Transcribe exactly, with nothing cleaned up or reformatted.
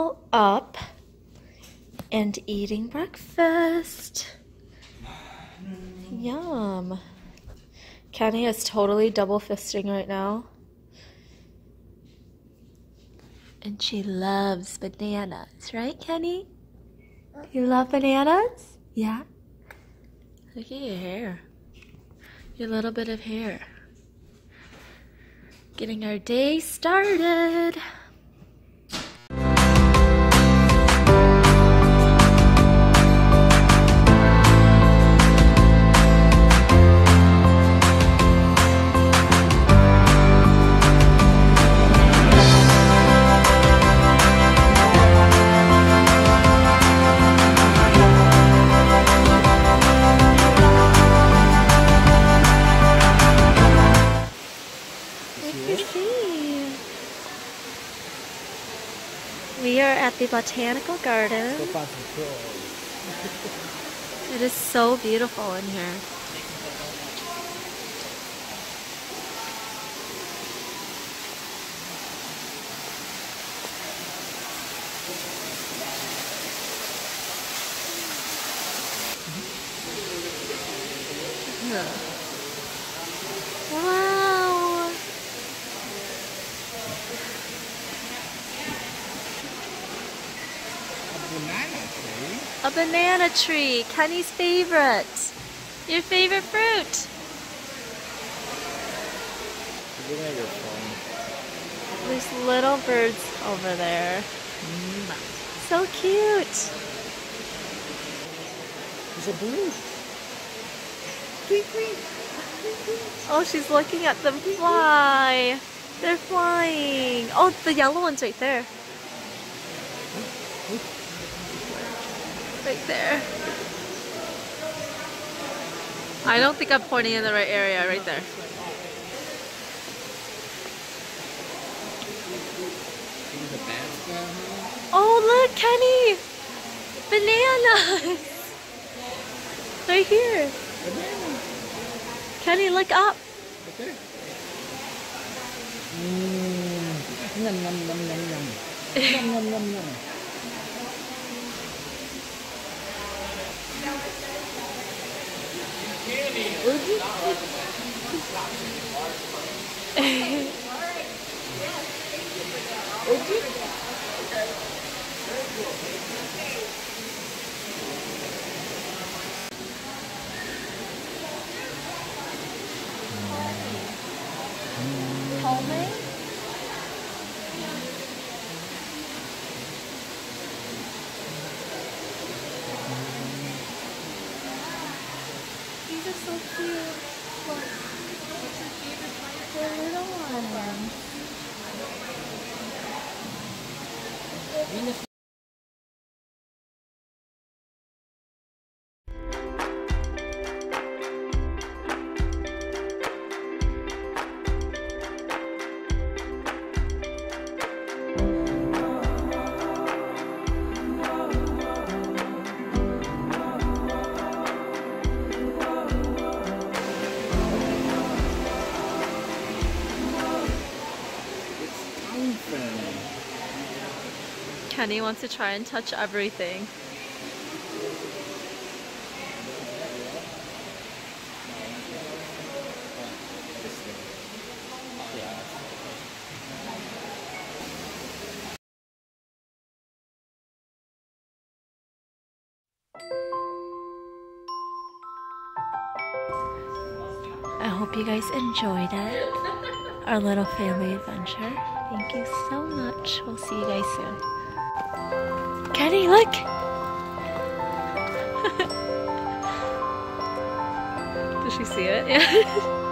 all up and eating breakfast. Yum. Kenny is totally double fisting right now. And she loves bananas, right, Kenny? You love bananas? Yeah? Look at your hair. Your little bit of hair. Getting our day started. We are at the Botanical Garden. It is so beautiful in here. Wow! A banana tree, Kenny's favorite. Your favorite fruit. There's little birds over there. So cute. There's a blue. Oh, she's looking at them fly. They're flying. Oh, the yellow one's right there. Right there. I don't think I'm pointing in the right area. Right there. Oh, look, Kenny! Bananas! Right here. Banana. Kenny, look up. Okay. Mm. Yum, yum, yum, yum, yum. Yum, yum, yum, yum. Homemade? These are so cute. Look. What's your favorite plant? The little ones. Kenny wants to try and touch everything. I hope you guys enjoyed it. Our little family adventure. Thank you so much. We'll see you guys soon. Kenny, look! Did she see it? Yeah.